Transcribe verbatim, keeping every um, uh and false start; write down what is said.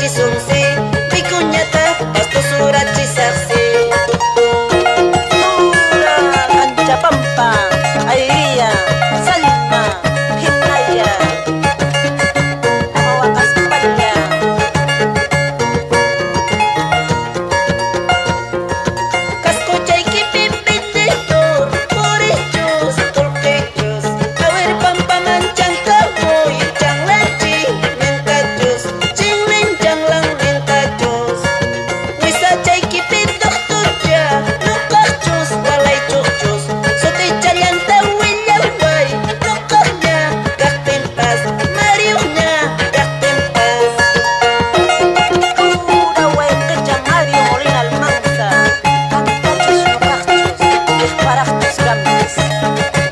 sunsi Pikunyata pasto surachi saksi Tura Ancha Pampa Airia Salima Hinaya Mawakas Palya Kaskuchay kipipinditur Purichus Tulkechus Awir pampamancang kamoy Changlanchi Mintajus Chingling changlang mintajus Wisachay kipindok turja Nukachus Walay chukchus Suti chalian tawilaway Nukaknya Kaktimpas Mariuhnya Kaktimpas Uraway kejang Mario Molina Almanza Kantachus nukachus Parachus gambis